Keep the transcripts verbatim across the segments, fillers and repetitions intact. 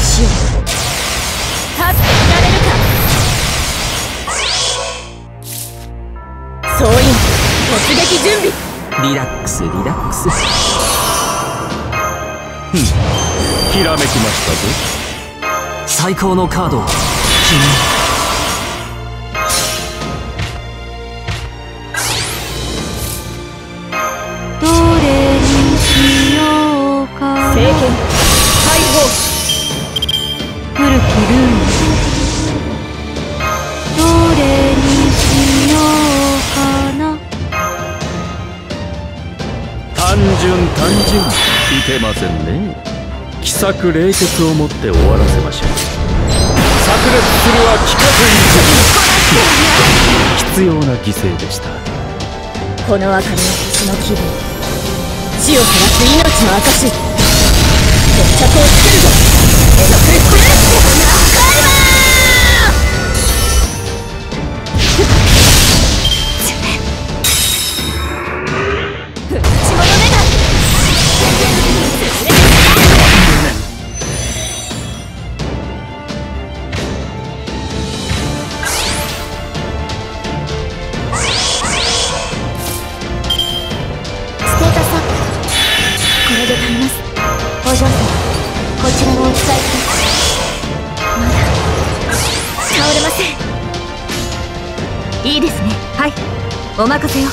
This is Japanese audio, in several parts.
しよう。立っていられるか。総員突撃準備。 リラックスリラックス。ふん、ひらめきましたぞ。最高のカードを君。 どれにしようか。聖剣解放。古きルーン。どれにしようかな。 単純単純、いけませんね。奇策冷徹をもって終わらせましょう。炸裂するは聞かずに。必要な犠牲でした。 この明かりの星の希望、死を照らす命の証。決着をつけるぞ。エドクリステルカイマー。不死者の目だ。お嬢様、こちらをお伝えください。まだ倒れません。いいですね。はい、お任せよ。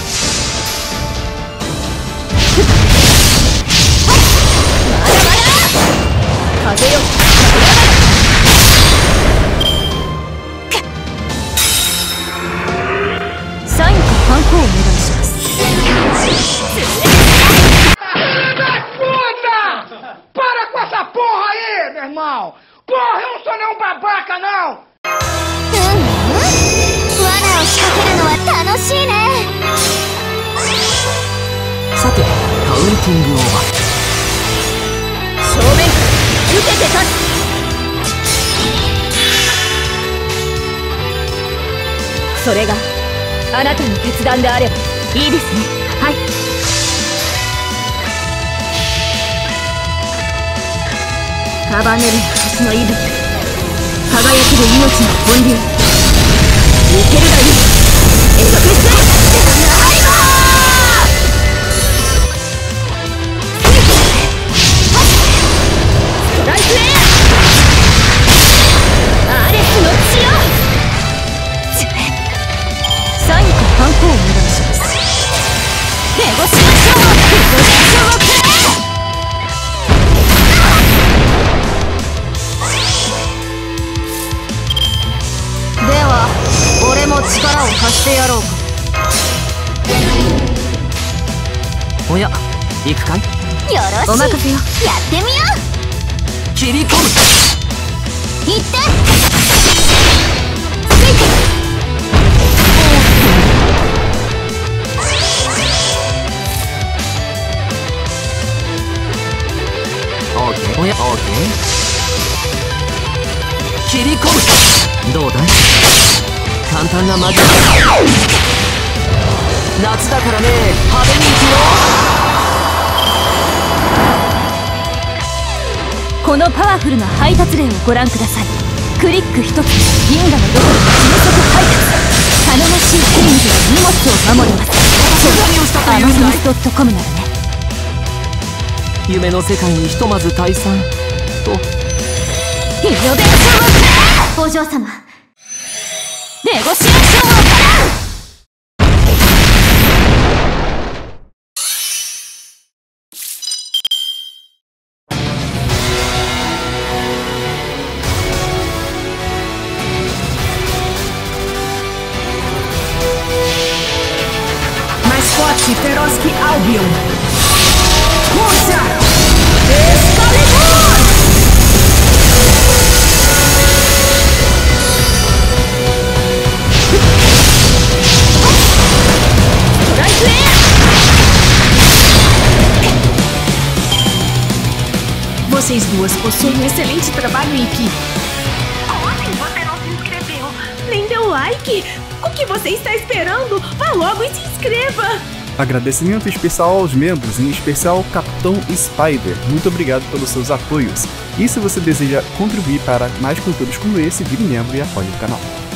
まだまだ風よ。サインかハンコをお願いします。 Irmão, porra, eu não sou nenhum babaca, não! Hum, Wanaを仕掛けるのは楽しいね。 さて、カウンティングオーバー。 正面受けて立つ。それがあなたの決断であればいいですね。はい。束ねる星の息吹、輝ける命の本流。いけるがいい。エドクリステルナイバー。ストライクエア。アレスの血よ。サインかハンコをお願いします。ネゴシエーションをネゴシエーションをくれ。では俺も力を貸してやろうか。 おや、行くかい。 よろしい。お任せよ。やってみよう。 切り込む。 行って。 オーケー。おや、オーケー。切り込む。どうだい。簡単なマジック。夏だからね、派手にいくよ。 このパワフルな配達例をご覧ください。クリック一つで銀河のどこでも迅速配達。頼もしい権利で荷物を守ります。そう、アマゾンスドットコムならね。 夢の世界にひとまず退散と。 イノベーションをくれ。お嬢様、ネゴシエーションを行う。 Feroski Albion. Força! Excalibur! Strike Air! Vocês duas possuem um excelente trabalho em equipe. Como assim você não se inscreveu? Nem deu like? O que você está esperando? Vá logo e se inscreva! Agradecimento especial aos membros, em especial Capitão Spider. Muito obrigado pelos seus apoios. E se você deseja contribuir para mais conteúdos como esse, vire membro e apoie o canal.